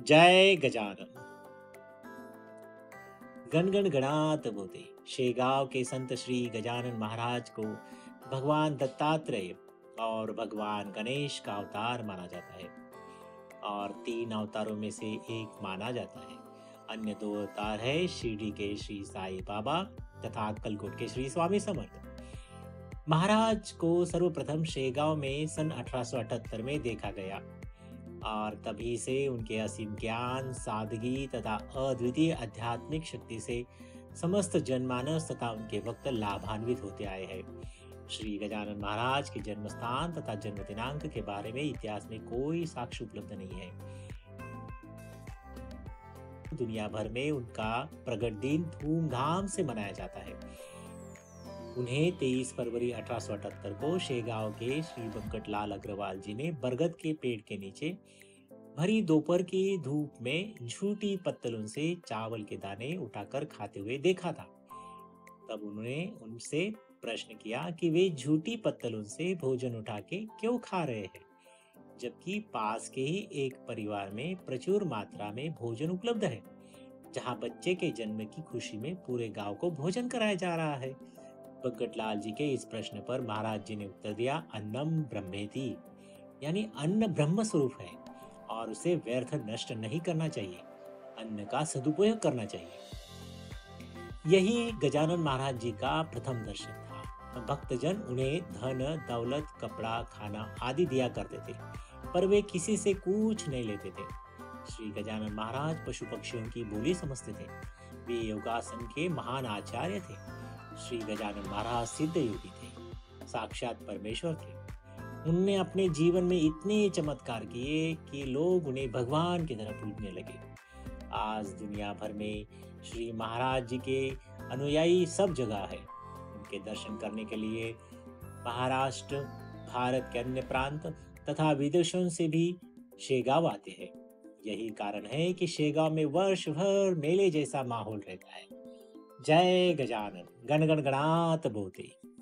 जय गजानन। गण गण गणात बोते। शेगांव के संत श्री गजानन महाराज को भगवान दत्तात्रेय और भगवान गणेश का अवतार माना जाता है और तीन अवतारों में से एक माना जाता है। अन्य दो अवतार है शिरडी के श्री साईं बाबा तथा अक्कलकोट के श्री स्वामी समर्थ। महाराज को सर्वप्रथम शेगांव में सन 1878 में देखा गया और तभी से उनके असीम ज्ञान, सादगी तथा अद्वितीय आध्यात्मिक शक्ति से समस्त जनमानस तथा उनके भक्त लाभान्वित होते आए हैं। श्री गजानन महाराज के जन्म स्थान तथा जन्म दिनांक के बारे में इतिहास में कोई साक्ष्य उपलब्ध नहीं है। दुनिया भर में उनका प्रगट दिन धूमधाम से मनाया जाता है। उन्हें 23 फरवरी 1878 को शेगांव के श्री बंकटलाल अग्रवाल जी ने बरगद के पेड़ के नीचे भरी दोपहर की धूप में झूठी पत्तलों से चावल के दाने उठाकर खाते हुए देखा था। तब उन्होंने उनसे प्रश्न किया कि वे झूठी पत्तलों से भोजन उठा के क्यों खा रहे हैं, जबकि पास के ही एक परिवार में प्रचुर मात्रा में भोजन उपलब्ध है, जहां बच्चे के जन्म की खुशी में पूरे गांव को भोजन कराया जा रहा है। बंकटलाल जी के इस प्रश्न पर महाराज जी ने उत्तर दिया, अन्नम ब्रह्मेति, यानी अन्न ब्रह्म स्वरूप है और उसे व्यर्थ नष्ट नहीं करना चाहिए, अन्न का सदुपयोग करना चाहिए। यही गजानन महाराज जी का प्रथम दर्शन था। भक्तजन उन्हें धन, दौलत, कपड़ा, खाना आदि दिया करते थे, पर वे किसी से कुछ नहीं लेते थे। श्री गजानन महाराज पशु पक्षियों की बोली समझते थे। वे योगासन के महान आचार्य थे। श्री गजानन महाराज सिद्ध योगी थे, साक्षात परमेश्वर थे। उन्होंने अपने जीवन में इतने चमत्कार किए कि लोग उन्हें भगवान की तरह पूजने लगे। आज दुनिया भर में श्री महाराज जी के अनुयायी सब जगह है। उनके दर्शन करने के लिए महाराष्ट्र, भारत के अन्य प्रांत तथा विदेशों से भी शेगांव आते हैं। यही कारण है कि शेगांव में वर्ष भर मेले जैसा माहौल रहता है। जय गजानन, गण गण गणात बोते।